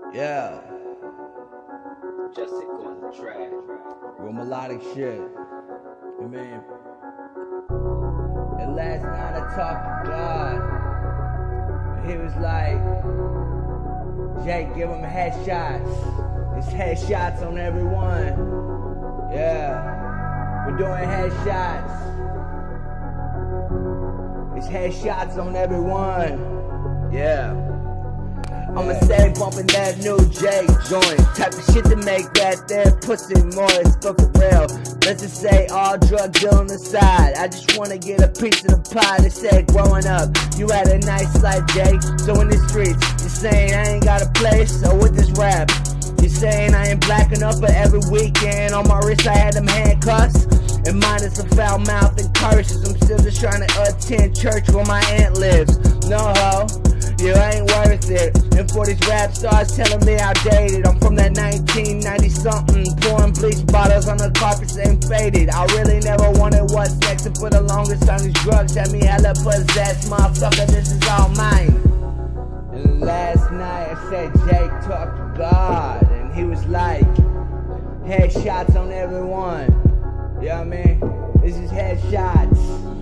Yeah, Jessica on the track. real melodic shit. I mean, and last night I talked to God, and he was like, Jake, give him headshots. It's headshots on everyone. Yeah, we're doing headshots. It's headshots on everyone. Yeah. I'ma stay bumping that new Jake joint. Type of shit to make that there pussy moist. But for real, let's just say all drug dealing aside, I just wanna get a piece of the pie. They said growing up, you had a nice life, Jake. So in the streets, you're saying I ain't got a place. So with this rap, you're saying I ain't black enough, but every weekend on my wrist I had them handcuffs. And mine is a foul mouth and curses. I'm still just trying to attend church where my aunt lives. No ho, you ain't worth it. And for these rap stars telling me outdated, I'm from that 1990 something, pouring bleach bottles on the carpet saying faded. I really never wanted what's next, and for the longest time these drugs had me hella possessed. Motherfucker, this is all mine. And last night I said Jake talked to God, and he was like, headshots on everyone. You know what I mean? This is headshots.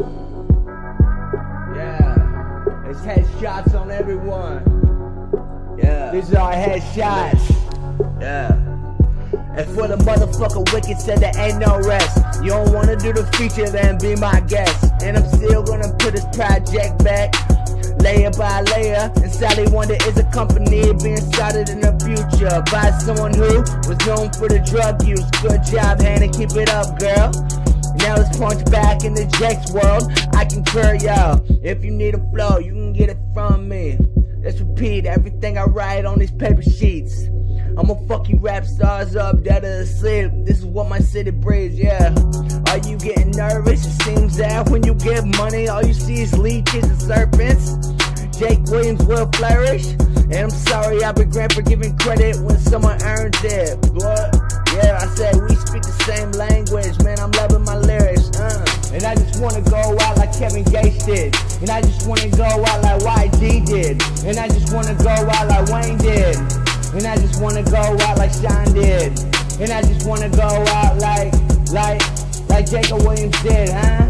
Yeah. It's headshots on everyone. Yeah. These are our headshots. Yeah. And for the motherfucker wicked said there ain't no rest. You don't wanna do the feature, then be my guest. And I'm still gonna put this project back, layer by layer. And Sally Wonder is a company being started in the future by someone who was known for the drug use. Good job, Hannah, keep it up, girl. Now let's punch back into Jake's world. I concur, y'all. If you need a flow, you can get it from me. Let's repeat everything I write on these paper sheets. I'ma fuck you rap stars up, dead or asleep. This is what my city breathes, yeah. Are you getting nervous? It seems that when you give money, all you see is leeches and serpents. Jake Williams will flourish. And I'm sorry I've been granted for giving credit when someone earns it. What? Yeah, I said we speak the same language. Man, I'm loving my lyrics. And I just wanna go out like Kevin Gates did. And I just wanna go out like YG did. And I just wanna go out like Wayne did. And I just wanna go out like Sean did. And I just wanna go out like Jacob Williams did, huh?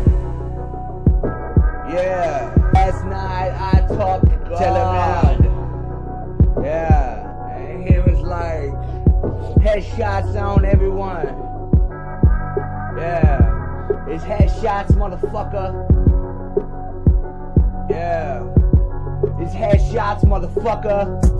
Yeah. Last night I talked to God. Tell him out. Yeah. And he was like, headshots on everyone. Yeah. It's headshots, motherfucker. Yeah. It's headshots, motherfucker.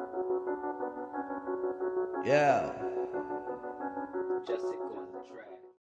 Yeah. Jessica on the track.